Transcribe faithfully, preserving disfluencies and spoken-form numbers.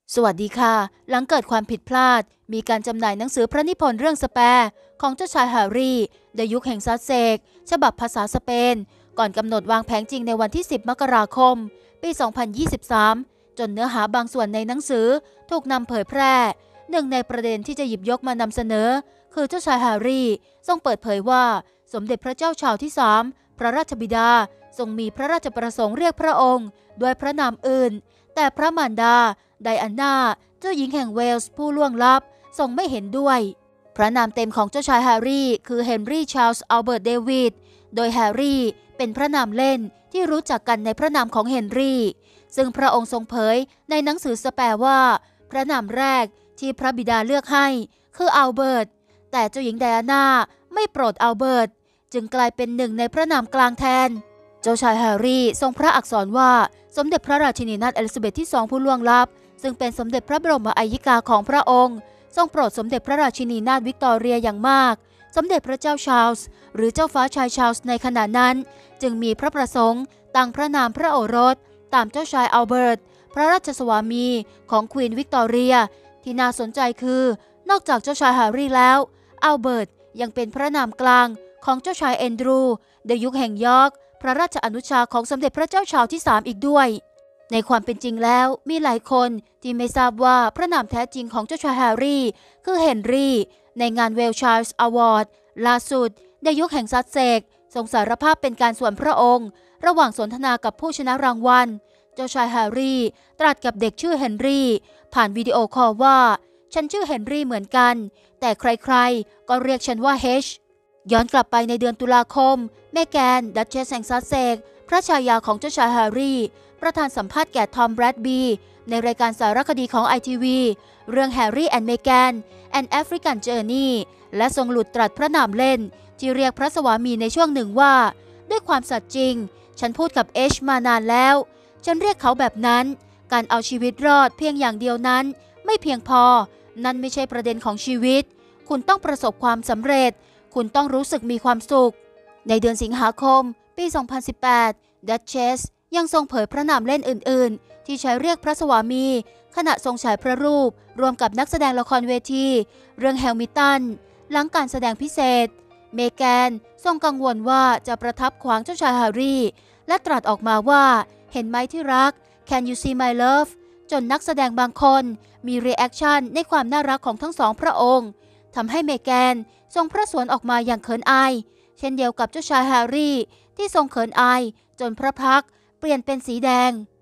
สวัสดีค่ะหลังเกิดความผิดพลาดมีการจำหน่ายหนังสือพระนิพนธ์เรื่องสแปร์ของเจ้าชายแฮร์รี่ในยุคแห่งซัสเซกฉบับภาษาสเปนก่อนกำหนดวางแผงจริงในวันที่สิบมกราคมปี สองพันยี่สิบสาม จนเนื้อหาบางส่วนในหนังสือถูกนำเผยแพร่หนึ่งในประเด็นที่จะหยิบยกมานำเสนอคือเจ้าชายแฮร์รี่ทรงเปิดเผยว่าสมเด็จพระเจ้าชาร์ลส์ที่สามพระราชบิดาทรงมีพระราชประสงค์เรียกพระองค์ด้วยพระนามอื่นแต่พระมารดาไดอาน่าเจ้าหญิงแห่งเวลส์ผู้ล่วงลับทรงไม่เห็นด้วยพระนามเต็มของเจ้าชายแฮร์รี่คือเฮนรี่ชาร์ลส์อัลเบิร์ตเดวิดโดยแฮร์รี่เป็นพระนามเล่นที่รู้จักกันในพระนามของเฮนรี่ซึ่งพระองค์ทรงเผยในหนังสือสแปร์ว่าพระนามแรกที่พระบิดาเลือกให้คืออัลเบิร์ตแต่เจ้าหญิงไดอาน่าไม่โปรดอัลเบิร์ตจึงกลายเป็นหนึ่งในพระนามกลางแทนเจ้าชายแฮร์รี่ทรงพระอักษรว่าสมเด็จพระราชินีนาถเอลิซาเบธที่สองผู้ล่วงลับซึ่งเป็นสมเด็จพระบรมอัยยิกาของพระองค์ทรงโปรดสมเด็จพระราชินีนาถวิกตอเรียอย่างมากสมเด็จพระเจ้าชาร์ลส์หรือเจ้าฟ้าชายชาร์ลส์ในขณะนั้นจึงมีพระประสงค์ตั้งพระนามพระโอรสตามเจ้าชายอัลเบิร์ตพระราชสวามีของควีนวิกตอเรียที่น่าสนใจคือนอกจากเจ้าชายแฮร์รี่แล้วอัลเบิร์ตยังเป็นพระนามกลางของเจ้าชายแอนดรูว์ในยุคแห่งยอร์กพระราชอนุชาของสมเด็จพระเจ้าชาร์ลส์ที่สามอีกด้วยในความเป็นจริงแล้วมีหลายคนที่ไม่ทราบว่าพระนามแท้จริงของเจ้าชายแฮร์รี่คือเฮนรี่ในงานเวลชาร์ลส์อวอร์ดล่าสุดในยุคแห่งซัสเซกทรงสารภาพเป็นการส่วนพระองค์ระหว่างสนทนากับผู้ชนะรางวัลเจ้าชายแฮร์รี่ตรัสกับเด็กชื่อเฮนรี่ผ่านวิดีโอคอลว่าฉันชื่อเฮนรี่เหมือนกันแต่ใครๆก็เรียกฉันว่าเฮชย้อนกลับไปในเดือนตุลาคมเมแกนดัชเชสแห่งซัสเซกพระชายาของเจ้าชายแฮร์รี่ประธานสัมภาษณ์แก่ทอมแบรดบีในรายการสารคดีของ ไอ ที วี เรื่อง Harry and Meghan An African Journey และทรงหลุดตรัสพระนามเล่นที่เรียกพระสวามีในช่วงหนึ่งว่าด้วยความสัตย์จริงฉันพูดกับเอชมานานแล้วฉันเรียกเขาแบบนั้นการเอาชีวิตรอดเพียงอย่างเดียวนั้นไม่เพียงพอนั่นไม่ใช่ประเด็นของชีวิตคุณต้องประสบความสำเร็จคุณต้องรู้สึกมีความสุขในเดือนสิงหาคมปี สองพันสิบแปด ดัชเชสยังทรงเผยพระนามเล่นอื่นๆที่ใช้เรียกพระสวามีขณะทรงฉายพระรูปรวมกับนักแสดงละครเวทีเรื่องแฮมิลตันหลังการแสดงพิเศษเมแกนทรงกังวลว่าจะประทับขวางเจ้าชายแฮร์รี่และตรัสออกมาว่าเห็นไหมที่รัก Can you see my love จนนักแสดงบางคนมีรีแอคชั่นในความน่ารักของทั้งสองพระองค์ทำให้เมแกนทรงพระสวนออกมาอย่างเขินอายเช่นเดียวกับเจ้าชายแฮร์รี่ที่ทรงเขินอายจนพระพักตร์เปลี่ยนเป็นสีแดง